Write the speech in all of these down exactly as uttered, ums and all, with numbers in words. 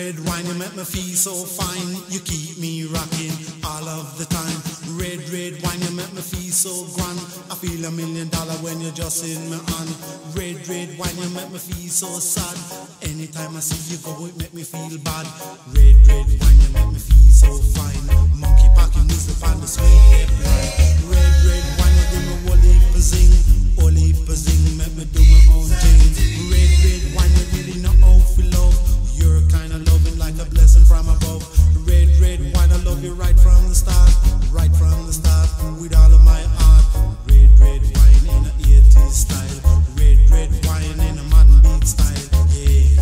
red wine, you make me feel so fine. You keep me rocking all of the time. Red, red wine, you make me feel so grand. I feel a million dollar when you're just in my hand. Red, red wine, you make me feel so sad. Anytime I see you go, it make me feel bad. Red, red wine, you make me feel so fine. Monkey packing music on the sweet red line. Red, red wine, you give me whole heap of zing. Whole heap of zing, make me do my own thing. Red, red wine, you really know how to love. You're kind of loving like a blessing from above. Red, red wine, I love you right from the start. Right from the start, with all of my heart. Red, red wine in a eighties style. Red, red wine in a modern beat style. Yeah.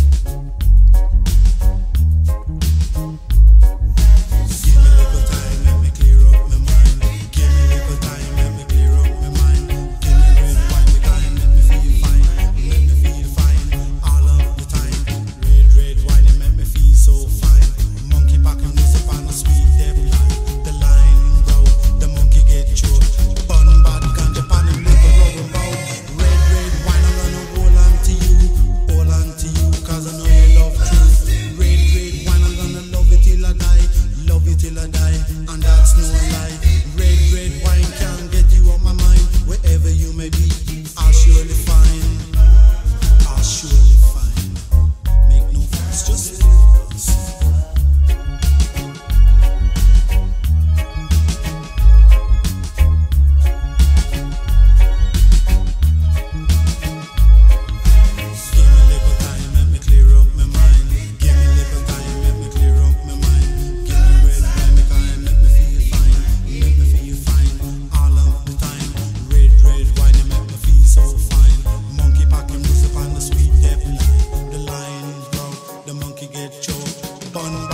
Give me a little time, let me clear up my mind. Give me a little time, let me clear up my mind. Give me red wine with time, let me feel fine. Let me feel fine all of the time. Red, red wine, it make me feel so fine. Monkey packing music on a sweet depth line. The line road, the monkey get choked. Bun bad ganja pan him little rubber bow. Red, red wine, I'm gonna hold on to you. Hold on to you, cause I know you love truth. Red, red wine, I'm gonna love you till I die. Love you till I die, and that's no lie. Red, red wine can't get you off my mind. Wherever you may be, I'll surely find. I'll surely find. Make no fuss, just live. Give me a little time, let me clear up my mind. Give me a little time, let me clear up my mind. Give me red wine, make time, let me feel fine. Make me feel fine all of the time. Red, red wine, you make me feel so fine. Monkey packing music on the sweet depth line. The line broke, the monkey get choked. Bun